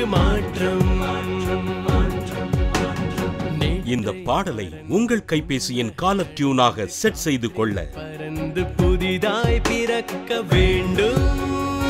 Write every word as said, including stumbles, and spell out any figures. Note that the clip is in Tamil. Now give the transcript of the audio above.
மாற்றம். இந்த பாடலை உங்கள் கைபேசியின் காலர் டியூனாக செட் செய்து கொள்ள பறந்து புதிதாய் பிறக்க வேண்டும்.